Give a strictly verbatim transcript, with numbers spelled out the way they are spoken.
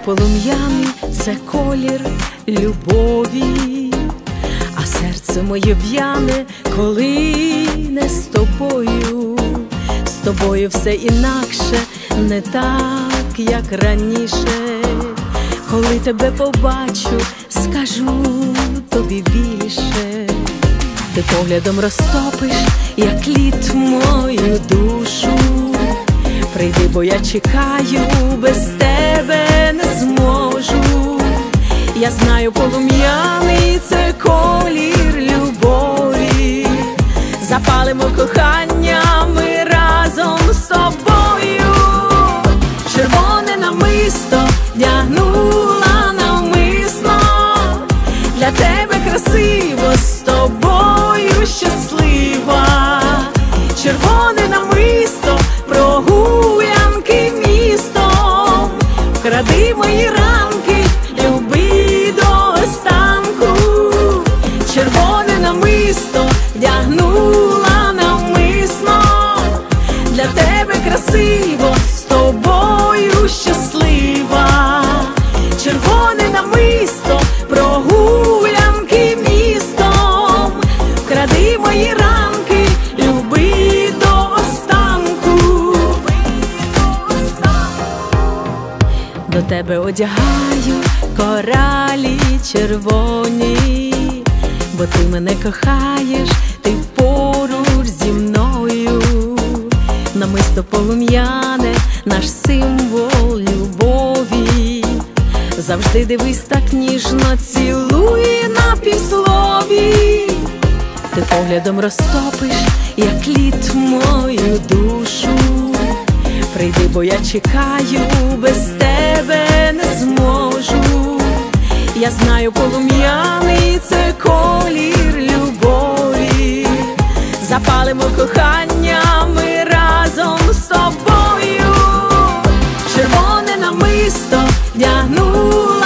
полум'яний – це колір любові, а серце моє в'яне, коли не з тобою. З тобою все інакше, не так, як раніше. Коли тебе побачу, скажу тобі більше. Ти поглядом розтопиш, як лід, мою душу. Прийди, бо я чекаю, без тебе не зможу. Я знаю, полум'яний – це колір любові. Запалимо кохання ми разом з тобою. Червоне намисто вдягнула навмисно. Для тебе красиво, з тобою щаслива. Червоне намисто, прогулянки містом. Вкради мої ранки, люби до останку. Червоне намисто вдягнула навмисно. Для тебе красиво, з тобою щаслива. Червоне намисто, прогулянки містом. Вкради мої ранки, люби до останку. До тебе одягаю коралі червоні, бо ти мене кохаєш, ти поруч зі мною. Намисто полум'яне, наш символ любові. Завжди дивись так ніжно, цілуй на півслові. Ти поглядом розтопиш, як лід, мою душу. Прийди, бо я чекаю, без тебе не зможу. Я знаю, полум'яний – це колір любові. Запалимо кохання ми разом з тобою. Червоне намисто вдягнула